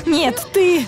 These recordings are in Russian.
Нет, ты...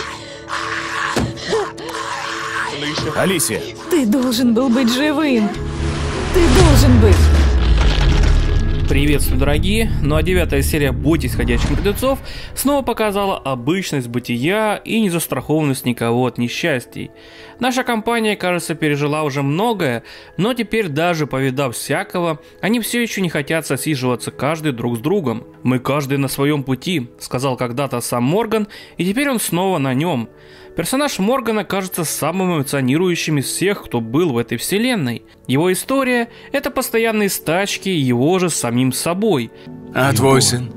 Алисия! Ты должен был быть живым. Ты должен быть. Приветствую, дорогие! Ну а 9-я серия «Бойтесь ходячих мертвецов» снова показала обычность бытия и незастрахованность никого от несчастий. Наша компания, кажется, пережила уже многое, но теперь, даже повидав всякого, они все еще не хотят сосиживаться каждый друг с другом. «Мы каждый на своем пути», — сказал когда-то сам Морган, и теперь он снова на нем. Персонаж Моргана кажется самым эмоционирующим из всех, кто был в этой вселенной. Его история – это постоянные стачки его же с самим собой. А твой сын?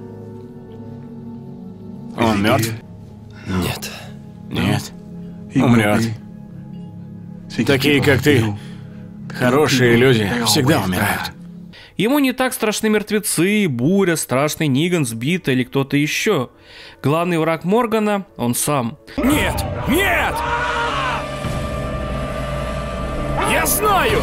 Он мертв? Нет. Нет. Умрет. Такие, как ты, хорошие люди, всегда умирают. Ему не так страшны мертвецы, буря, страшный Ниган, сбитый или кто-то еще. Главный враг Моргана – он сам. Нет! Нет! Я знаю!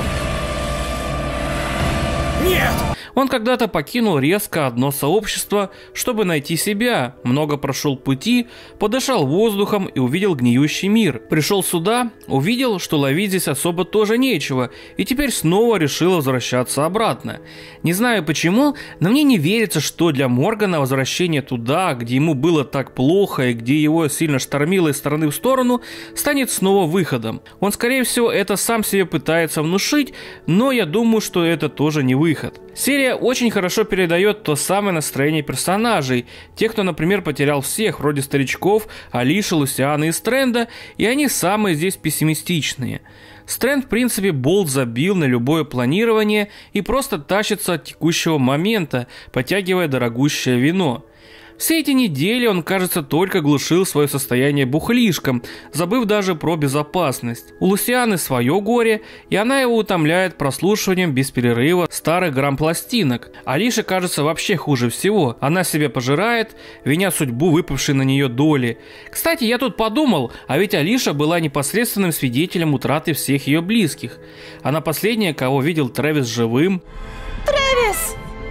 Нет! Он когда-то покинул резко одно сообщество, чтобы найти себя, много прошел пути, подышал воздухом и увидел гниющий мир. Пришел сюда, увидел, что ловить здесь особо тоже нечего, и теперь снова решил возвращаться обратно. Не знаю почему, но мне не верится, что для Моргана возвращение туда, где ему было так плохо и где его сильно штормило из стороны в сторону, станет снова выходом. Он, скорее всего, это сам себе пытается внушить, но я думаю, что это тоже не выход. Серия очень хорошо передает то самое настроение персонажей, тех, кто, например, потерял всех, вроде старичков, Алиши, Лусианы и Стрэнда, и они самые здесь пессимистичные. Стрэнд, в принципе, болт забил на любое планирование и просто тащится от текущего момента, потягивая дорогущее вино. Все эти недели он, кажется, только глушил свое состояние бухлишком, забыв даже про безопасность. У Лусианы свое горе, и она его утомляет прослушиванием без перерыва старых грамм-пластинок. Алише, кажется, вообще хуже всего. Она себя пожирает, виня судьбу выпавшей на нее доли. Кстати, я тут подумал, а ведь Алиша была непосредственным свидетелем утраты всех ее близких. Она последняя, кого видел Трэвис живым. Трэвис!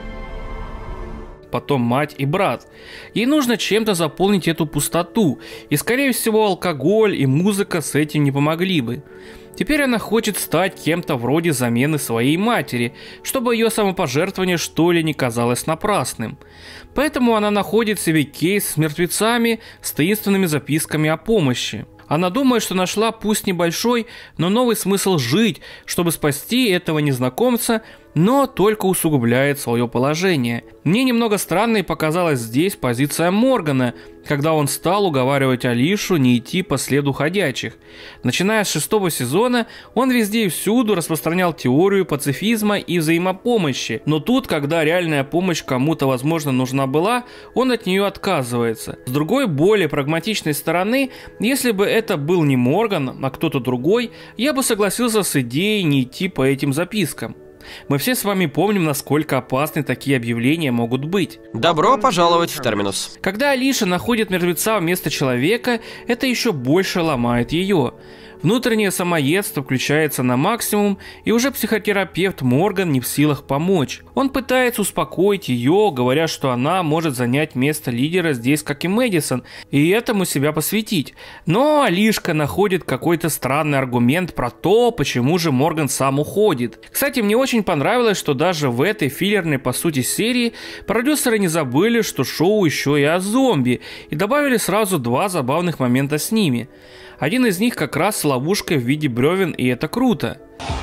Потом мать и брат. Ей нужно чем-то заполнить эту пустоту, и, скорее всего, алкоголь и музыка с этим не помогли бы. Теперь она хочет стать кем-то вроде замены своей матери, чтобы ее самопожертвование что ли не казалось напрасным. Поэтому она находит себе кейс с мертвецами, с таинственными записками о помощи. Она думает, что нашла пусть небольшой, но новый смысл жить, чтобы спасти этого незнакомца, но только усугубляет свое положение. Мне немного странной показалась здесь позиция Моргана, когда он стал уговаривать Алишу не идти по следу ходячих. Начиная с 6-го сезона, он везде и всюду распространял теорию пацифизма и взаимопомощи, но тут, когда реальная помощь кому-то, возможно, нужна была, он от нее отказывается. С другой, более прагматичной стороны, если бы это был не Морган, а кто-то другой, я бы согласился с идеей не идти по этим запискам. Мы все с вами помним, насколько опасны такие объявления могут быть. Добро пожаловать в Терминус. Когда Алиша находит мертвеца вместо человека, это еще больше ломает ее. Внутреннее самоедство включается на максимум, и уже психотерапевт Морган не в силах помочь. Он пытается успокоить ее, говоря, что она может занять место лидера здесь, как и Мэдисон, и этому себя посвятить. Но Алишка находит какой-то странный аргумент про то, почему же Морган сам уходит. Кстати, мне очень понравилось, что даже в этой филлерной, по сути, серии продюсеры не забыли, что шоу еще и о зомби, и добавили сразу 2 забавных момента с ними. Один из них как раз с ловушкой в виде бревен, и это круто.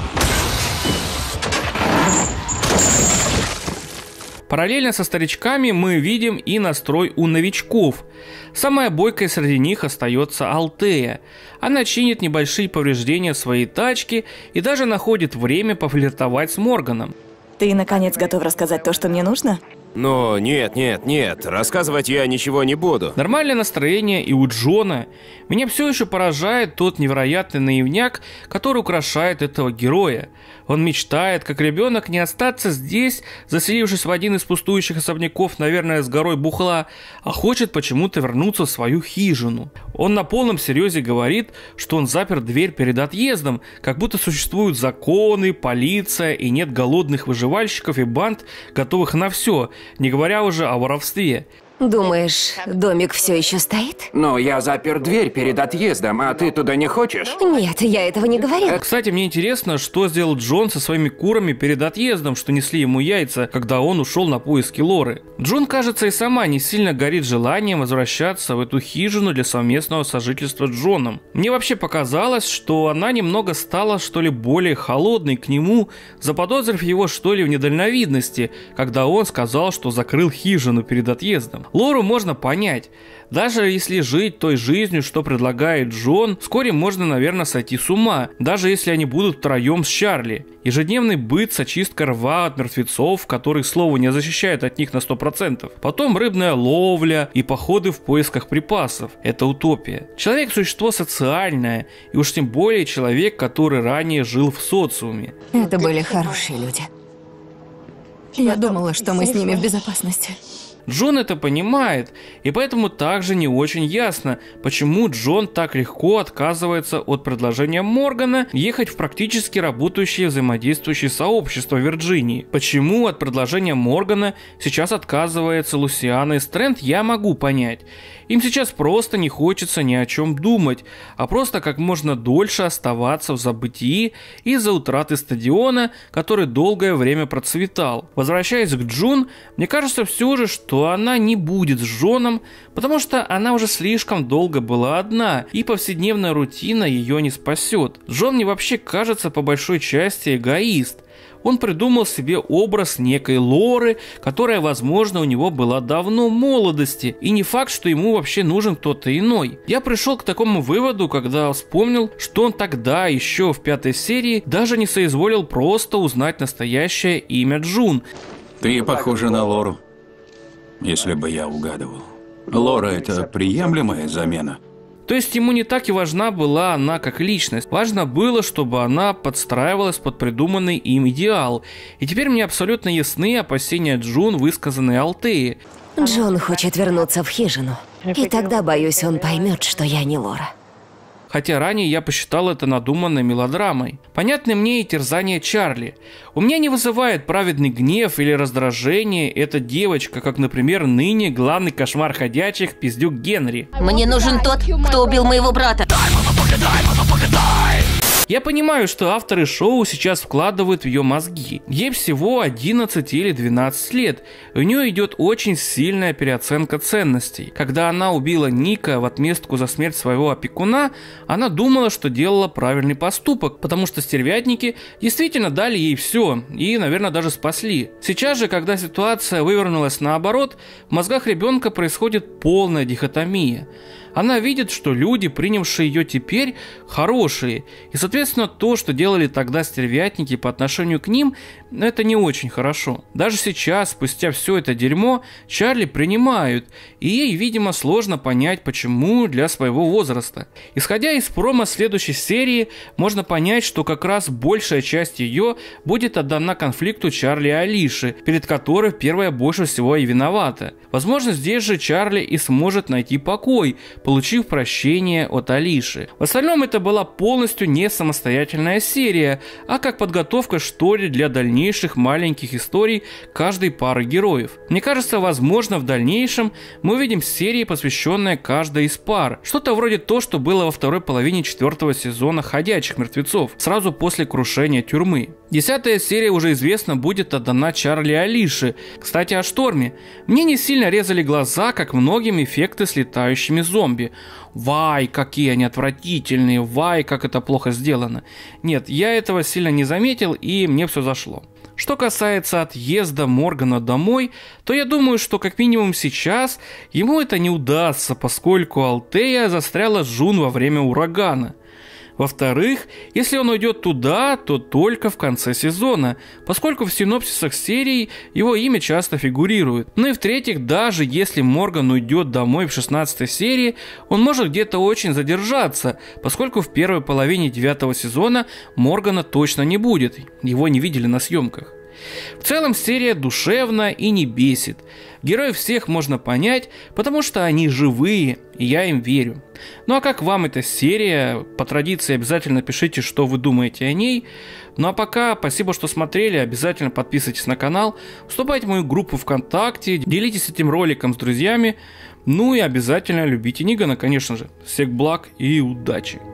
Параллельно со старичками мы видим и настрой у новичков. Самая бойкая среди них остается Алтея. Она чинит небольшие повреждения своей тачки и даже находит время пофлиртовать с Морганом. Ты, наконец, готов рассказать то, что мне нужно? Но нет, рассказывать я ничего не буду. Нормальное настроение и у Джона. Меня все еще поражает тот невероятный наивняк, который украшает этого героя. Он мечтает, как ребенок, не остаться здесь, заселившись в один из пустующих особняков, наверное, с горой бухла, а хочет почему-то вернуться в свою хижину. Он на полном серьезе говорит, что он запер дверь перед отъездом, как будто существуют законы, полиция и нет голодных выживальщиков и банд, готовых на все, не говоря уже о воровстве. Думаешь, домик все еще стоит? Но я запер дверь перед отъездом, а ты туда не хочешь? Нет, я этого не говорила. Кстати, мне интересно, что сделал Джон со своими курами перед отъездом, что несли ему яйца, когда он ушел на поиски Лоры. Джон, кажется, и сама не сильно горит желанием возвращаться в эту хижину для совместного сожительства с Джоном. Мне вообще показалось, что она немного стала, что ли, более холодной к нему, заподозрив его, что ли, в недальновидности, когда он сказал, что закрыл хижину перед отъездом. Лору можно понять. Даже если жить той жизнью, что предлагает Джон, вскоре можно, наверное, сойти с ума, даже если они будут втроем с Чарли. Ежедневный быт с очисткой рва от мертвецов, который, к слову, не защищает от них на 100%. Потом рыбная ловля и походы в поисках припасов. Это утопия. Человек – существо социальное, и уж тем более человек, который ранее жил в социуме. Это были хорошие люди. Я думала, что мы с ними в безопасности. Джон это понимает, и поэтому также не очень ясно, почему Джон так легко отказывается от предложения Моргана ехать в практически работающее взаимодействующее сообщество Вирджинии. Почему от предложения Моргана сейчас отказывается Лусиана и Стрэнд, я могу понять. Им сейчас просто не хочется ни о чем думать, а просто как можно дольше оставаться в забытии из-за утраты стадиона, который долгое время процветал. Возвращаясь к Джун, мне кажется все же, что она не будет с Джоном, потому что она уже слишком долго была одна, и повседневная рутина ее не спасет. Джон мне вообще кажется по большой части эгоист. Он придумал себе образ некой Лоры, которая, возможно, у него была давно в молодости, и не факт, что ему вообще нужен кто-то иной. Я пришел к такому выводу, когда вспомнил, что он тогда, еще в 5-й серии, даже не соизволил просто узнать настоящее имя Джун. Ты похожа на Лору, если бы я угадывал. Лора – это приемлемая замена? То есть ему не так и важна была она как личность. Важно было, чтобы она подстраивалась под придуманный им идеал. И теперь мне абсолютно ясны опасения Джун, высказанные Алтеи. Джон хочет вернуться в хижину. И тогда, боюсь, он поймет, что я не Лора. Хотя ранее я посчитал это надуманной мелодрамой. Понятны мне и терзания Чарли. У меня не вызывает праведный гнев или раздражение эта девочка, как, например, ныне главный кошмар ходячих пиздюк Генри. Мне нужен тот, кто убил моего брата. Я понимаю, что авторы шоу сейчас вкладывают в ее мозги. Ей всего 11 или 12 лет. И у нее идет очень сильная переоценка ценностей. Когда она убила Ника в отместку за смерть своего опекуна, она думала, что делала правильный поступок, потому что стервятники действительно дали ей все и, наверное, даже спасли. Сейчас же, когда ситуация вывернулась наоборот, в мозгах ребенка происходит полная дихотомия. Она видит, что люди, принявшие ее теперь, хорошие. И, соответственно, то, что делали тогда стервятники по отношению к ним, это не очень хорошо. Даже сейчас, спустя все это дерьмо, Чарли принимают. И ей, видимо, сложно понять, почему для своего возраста. Исходя из промо следующей серии, можно понять, что как раз большая часть ее будет отдана конфликту Чарли и Алиши, перед которой первая больше всего и виновата. Возможно, здесь же Чарли и сможет найти покой, получив прощение от Алиши. В остальном это была полностью не самостоятельная серия, а как подготовка, что ли, для дальнейших маленьких историй каждой пары героев. Мне кажется, возможно, в дальнейшем мы увидим серии, посвященные каждой из пар. Что-то вроде то, что было во второй половине 4-го сезона «Ходячих мертвецов», сразу после крушения тюрьмы. 10-я серия, уже известно, будет отдана Чарли и Алише. Кстати, о Шторме. Мне не сильно резали глаза, как многим, эффекты с летающими зомби. Вай, какие они отвратительные, вай, как это плохо сделано. Нет, я этого сильно не заметил, и мне все зашло. Что касается отъезда Моргана домой, то я думаю, что как минимум сейчас ему это не удастся, поскольку Алтея застряла с Джун во время урагана. Во-вторых, если он уйдет туда, то только в конце сезона, поскольку в синопсисах серий его имя часто фигурирует. Ну и в-третьих, даже если Морган уйдет домой в 16-й серии, он может где-то очень задержаться, поскольку в первой половине 9-го сезона Моргана точно не будет, его не видели на съемках. В целом серия душевна и не бесит. Героев всех можно понять, потому что они живые, и я им верю. Ну а как вам эта серия? По традиции обязательно пишите, что вы думаете о ней. Ну а пока, спасибо, что смотрели, обязательно подписывайтесь на канал, вступайте в мою группу ВКонтакте, делитесь этим роликом с друзьями, ну и обязательно любите Нигана, конечно же. Всех благ и удачи!